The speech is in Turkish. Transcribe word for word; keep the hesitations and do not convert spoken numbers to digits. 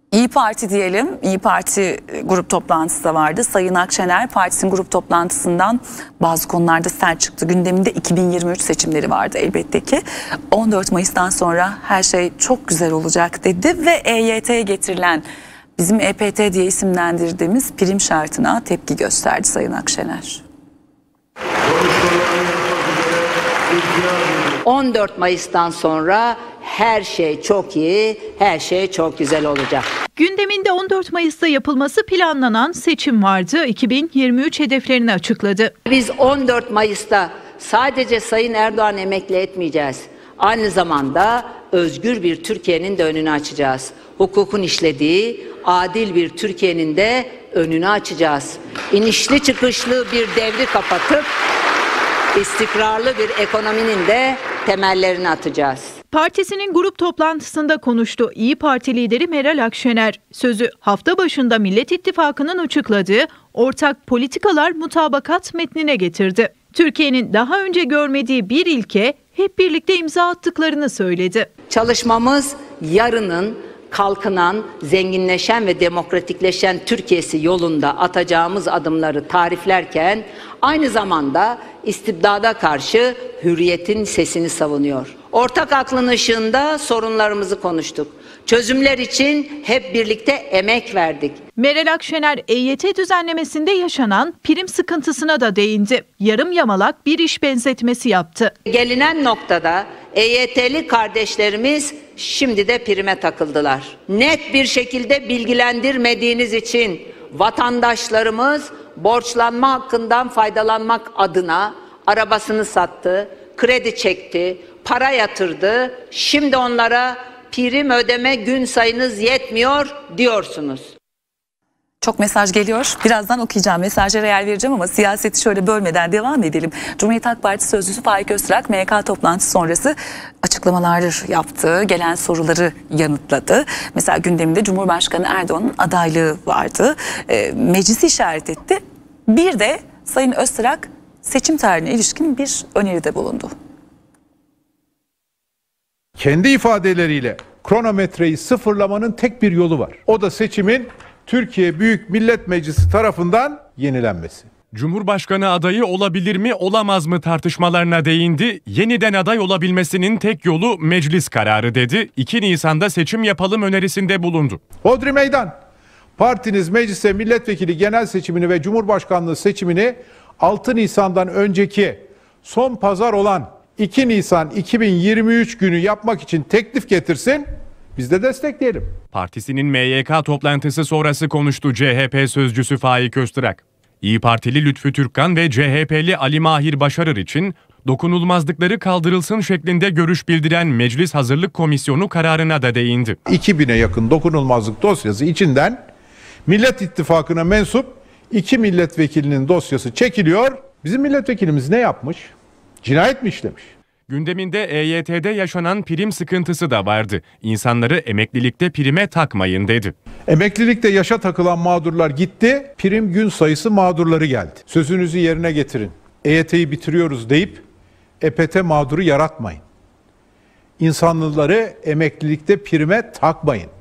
İyi Parti diyelim. İyi Parti grup toplantısı da vardı. Sayın Akşener partisinin grup toplantısından bazı konularda sert çıktı. Gündeminde iki bin yirmi üç seçimleri vardı elbette ki. on dört Mayıs'tan sonra her şey çok güzel olacak dedi ve E Y T'ye getirilen bizim E P T diye isimlendirdiğimiz prim şartına tepki gösterdi Sayın Akşener. on dört Mayıs'tan sonra her şey çok iyi, her şey çok güzel olacak. Gündeminde on dört Mayıs'ta yapılması planlanan seçim vardı. iki bin yirmi üç hedeflerini açıkladı. Biz on dört Mayıs'ta sadece Sayın Erdoğan emekli etmeyeceğiz. Aynı zamanda özgür bir Türkiye'nin de önünü açacağız. Hukukun işlediği adil bir Türkiye'nin de önünü açacağız. İnişli çıkışlı bir devri kapatıp istikrarlı bir ekonominin de temellerini atacağız. Partisinin grup toplantısında konuştu İyi Parti lideri Meral Akşener. Sözü hafta başında Millet İttifakı'nın açıkladığı ortak politikalar mutabakat metnine getirdi. Türkiye'nin daha önce görmediği bir ilke hep birlikte imza attıklarını söyledi. Çalışmamız yarının kalkınan, zenginleşen ve demokratikleşen Türkiye'si yolunda atacağımız adımları tariflerken aynı zamanda istibdada karşı hürriyetin sesini savunuyor. Ortak aklın ışığında sorunlarımızı konuştuk. Çözümler için hep birlikte emek verdik. Meral Akşener E Y T düzenlemesinde yaşanan prim sıkıntısına da değindi. Yarım yamalak bir iş benzetmesi yaptı. Gelinen noktada E Y T'li kardeşlerimiz şimdi de prime takıldılar. Net bir şekilde bilgilendirmediğiniz için vatandaşlarımız borçlanma hakkından faydalanmak adına arabasını sattı, kredi çekti, para yatırdı. Şimdi onlara prim ödeme gün sayınız yetmiyor diyorsunuz. Çok mesaj geliyor. Birazdan okuyacağım. Mesajlara yer vereceğim ama siyaseti şöyle bölmeden devam edelim. Cumhuriyet Halk Partisi Sözcüsü Faik Öztürk M Y K toplantısı sonrası açıklamalar yaptı. Gelen soruları yanıtladı. Mesela gündeminde Cumhurbaşkanı Erdoğan'ın adaylığı vardı. E, meclisi işaret etti. Bir de Sayın Öztürk seçim tarihine ilişkin bir öneride bulundu. Kendi ifadeleriyle kronometreyi sıfırlamanın tek bir yolu var. O da seçimin Türkiye Büyük Millet Meclisi tarafından yenilenmesi. Cumhurbaşkanı adayı olabilir mi olamaz mı tartışmalarına değindi. Yeniden aday olabilmesinin tek yolu meclis kararı dedi. iki Nisan'da seçim yapalım önerisinde bulundu. Hodri meydan. Partiniz meclise milletvekili genel seçimini ve cumhurbaşkanlığı seçimini altı Nisan'dan önceki son pazar olan iki Nisan iki bin yirmi üç günü yapmak için teklif getirsin. Biz de destekleyelim. Partisinin M Y K toplantısı sonrası konuştu C H P sözcüsü Faik Öztürk. İyi Partili Lütfü Türkkan ve C H P'li Ali Mahir Başarır için dokunulmazlıkları kaldırılsın şeklinde görüş bildiren Meclis Hazırlık Komisyonu kararına da değindi. iki bine yakın dokunulmazlık dosyası içinden Millet İttifakı'na mensup iki milletvekilinin dosyası çekiliyor. Bizim milletvekilimiz ne yapmış? Cinayet mi işlemiş? Gündeminde E Y T'de yaşanan prim sıkıntısı da vardı. İnsanları emeklilikte prime takmayın dedi. Emeklilikte yaşa takılan mağdurlar gitti, prim gün sayısı mağdurları geldi. Sözünüzü yerine getirin. E Y T'yi bitiriyoruz deyip E P T mağduru yaratmayın. İnsanları emeklilikte prime takmayın.